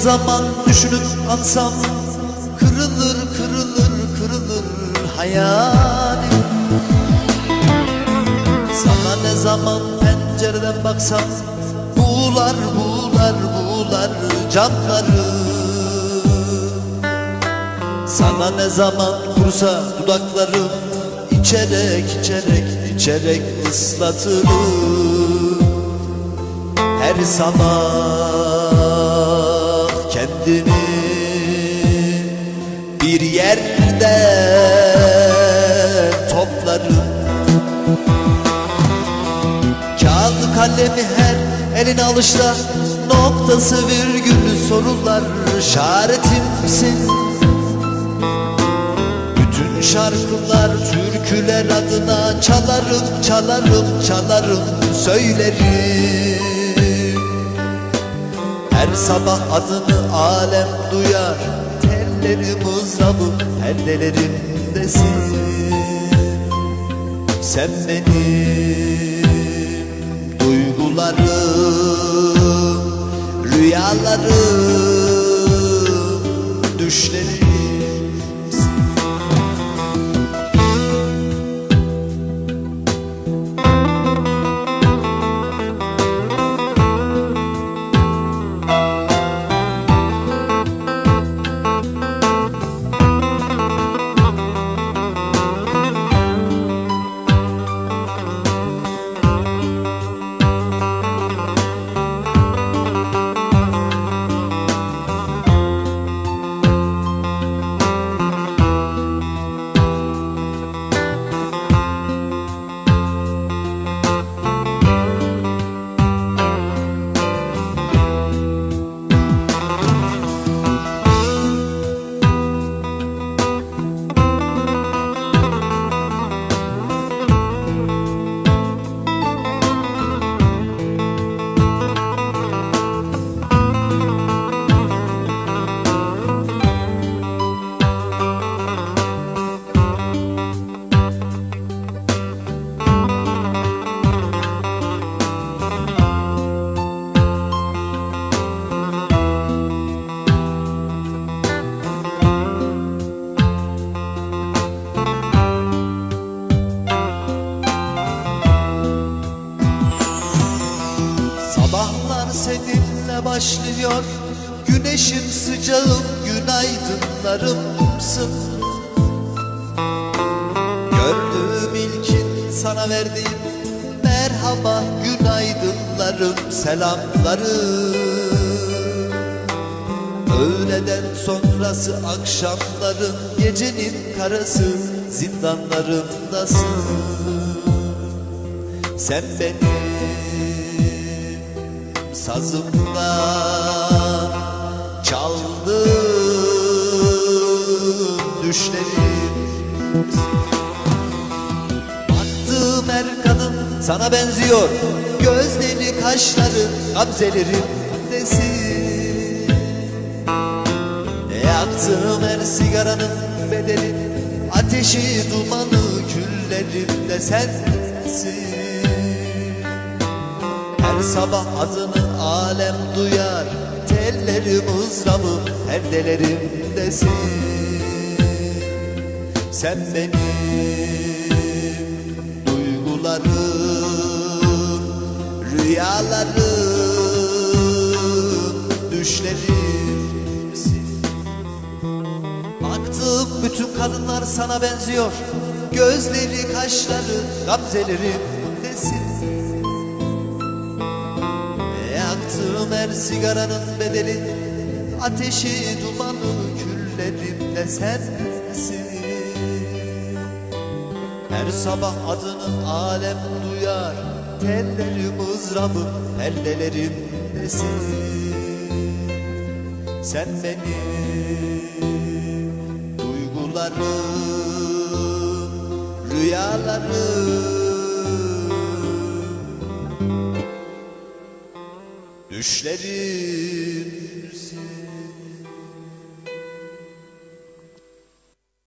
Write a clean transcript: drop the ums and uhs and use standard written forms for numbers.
zaman düşünüp ansam, kırılır kırılır kırılır hayalim. Sana ne zaman pencereden baksam, buğular buğular buğular camları. Sana ne zaman kursa dudaklarım, içerek içerek içerek ıslatırım. Her sabah kendimi bir yerde toplarım. Kağıdı kalemi her eline alışta, noktası virgülü sorular işaretimsin. Bütün şarkılar, türküler adına çalarım, çalarım, çalarım, söylerim. Her sabah adını alem duyar, tellerim mızrabım perdelerimdesin. Sen benim duygularım, rüyalarım, düşlerim. Sabahlar seninle başlıyor, güneşim sıcağım, günaydınlarımsın. Gördüğüm ilkin sana verdiğim merhaba, günaydınlarım, selamlarım. Öğleden sonrası akşamların, gecenin karası, zindanlarımdasın. Sen benim sazımda çaldığım düşlerim. Baktığım her kadın sana benziyor, gözleri, kaşları, gamzelerimdesin. Yaktığım her sigaranın bedeli, ateşi, dumanı, küllerimde sensin. Her sabah adını alem duyar, tellerim mızrabım perdelerimdesin. Sen benim duygularım, rüyalarım, düşlerimsin. Baktığım bütün kadınlar sana benziyor, gözleri, kaşları, gamzelerimdesin. Yaktığım her sigaranın bedeli, ateşi, dumanı, küllerimde sensin. Her sabah adını alem duyar, tellerim mızrabım perdelerimdesin. Sen benim duygularım, rüyalarım, düşlerimsin.